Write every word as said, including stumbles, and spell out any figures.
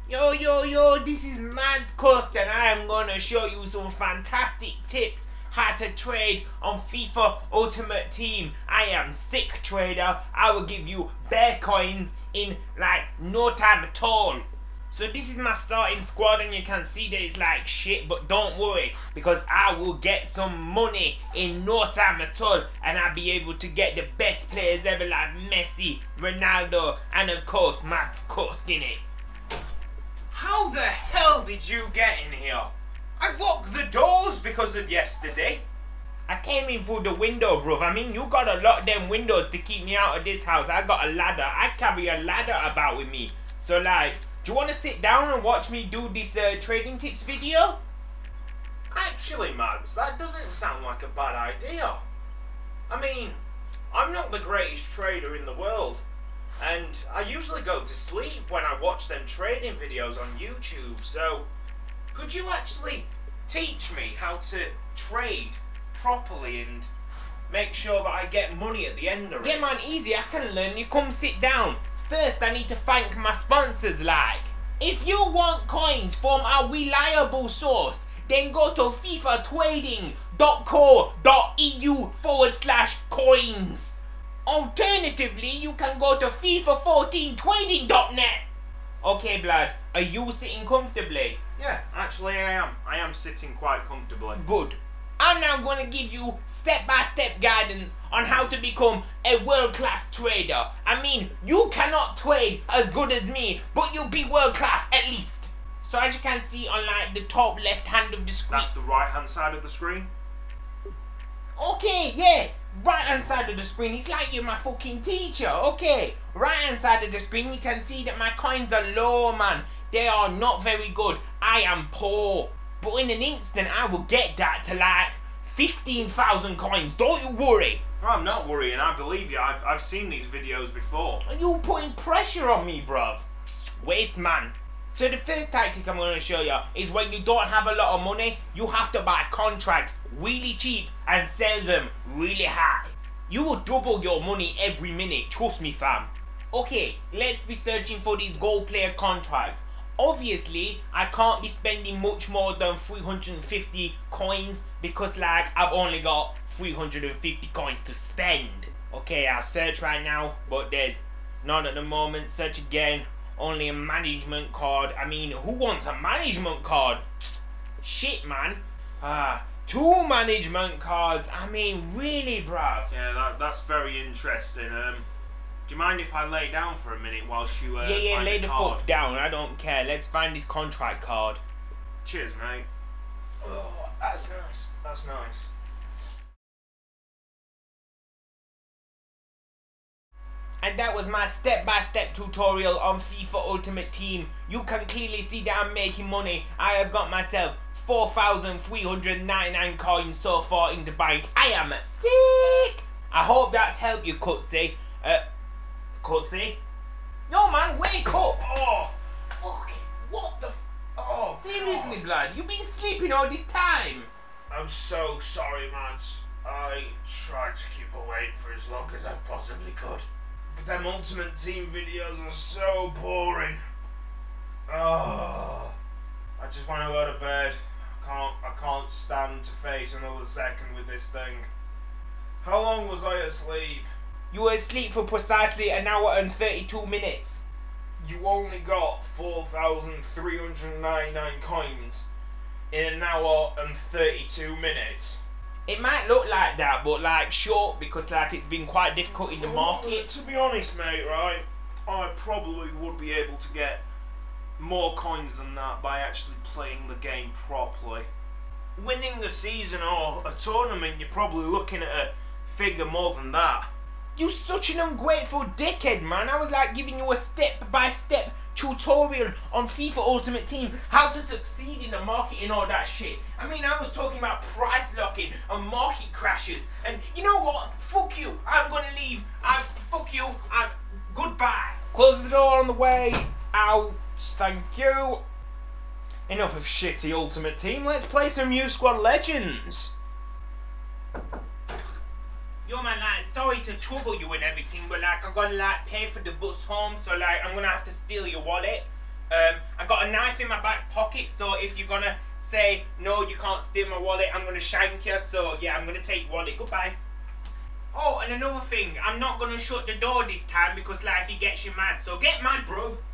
Yo, yo, yo, this is Mads Kust and I am going to show you some fantastic tips how to trade on FIFA Ultimate Team. I am sick trader. I will give you bare coins in like no time at all. So this is my starting squad and you can see that it's like shit, but don't worry because I will get some money in no time at all and I'll be able to get the best players ever like Messi, Ronaldo and of course Mads Kust in it. How the hell did you get in here? I've locked the doors because of yesterday. I came in through the window, bruv. I mean, you gotta lock them windows to keep me out of this house. I got a ladder. I carry a ladder about with me. So, like, do you want to sit down and watch me do this uh, trading tips video? Actually, Mads, that doesn't sound like a bad idea. I mean, I'm not the greatest trader in the world. And I usually go to sleep when I watch them trading videos on YouTube, so could you actually teach me how to trade properly and make sure that I get money at the end of it? Yeah man, easy, I can learn you. Come sit down. First I need to thank my sponsors like. If you want coins from a reliable source, then go to FIFA trading dot co dot E U forward slash coins. Alternatively, you can go to FIFA fourteen trading dot net. Okay, Vlad, are you sitting comfortably? Yeah, actually I am. I am sitting quite comfortably. Good. I'm now going to give you step-by-step guidance on how to become a world-class trader. I mean, you cannot trade as good as me, but you'll be world-class at least. So as you can see on like the top left hand of the screen. That's the right hand side of the screen? Okay, yeah. Right hand side of the screen, it's like you're my fucking teacher. Okay, right hand side of the screen, you can see that my coins are low, man. They are not very good. I am poor. But in an instant, I will get that to like fifteen thousand coins. Don't you worry. Oh, I'm not worrying, I believe you. I've, I've seen these videos before. Are you putting pressure on me, bruv? Waste man. So the first tactic I'm going to show you is when you don't have a lot of money, you have to buy contracts really cheap and sell them really high. You will double your money every minute, trust me fam. Okay, let's be searching for these gold player contracts. Obviously, I can't be spending much more than three hundred fifty coins because like I've only got three hundred fifty coins to spend. Okay, I'll search right now, but there's none at the moment. Search again. Only a management card. I mean, who wants a management card? Shit, man. Ah, two management cards. I mean, really, bruv. Yeah, that, that's very interesting. Um, do you mind if I lay down for a minute whilst you uh, Yeah, yeah, find lay the the card? fuck down. I don't care. Let's find this contract card. Cheers, mate. Oh, that's nice. That's nice. And that was my step-by-step tutorial on FIFA Ultimate Team. You can clearly see that I'm making money. I have got myself four thousand three hundred ninety-nine coins so far in the bank. I am sick. I hope that's helped you, Cutsy. Uh, Cutsy? Yo, man, wake up. Oh, fuck. What the? Oh, seriously, blood. You've been sleeping all this time. I'm so sorry, Mads. I tried to keep awake for as long as I possibly could. But them Ultimate Team videos are so boring. Oh, I just want to go to bed. I can't, I can't stand to face another second with this thing. How long was I asleep? You were asleep for precisely an hour and thirty-two minutes. You only got four thousand three hundred ninety-nine coins in an hour and thirty-two minutes. It might look like that, but like short because like it's been quite difficult in the market. To be honest, mate, right, I probably would be able to get more coins than that by actually playing the game properly. Winning the season or a tournament, you're probably looking at a figure more than that. You such an ungrateful dickhead, man. I was like giving you a step-by-step tutorial on FIFA Ultimate Team, how to succeed in the market and all that shit. I mean, I was talking about price locking and market crashes. And you know what? Fuck you. I'm gonna leave. I'm fuck you. I'm goodbye. Close the door on the way out. Thank you. Enough of shitty Ultimate Team. Let's play some New Squad Legends. Yo man, like, sorry to trouble you and everything, but like, I gotta like pay for the bus home, so like, I'm gonna have to steal your wallet. Um, I got knife in my back pocket, so if you're gonna say, no, you can't steal my wallet, I'm gonna shank you, so yeah, I'm gonna take wallet, goodbye. Oh, and another thing, I'm not gonna shut the door this time because like it gets you mad, so get mad, bruv.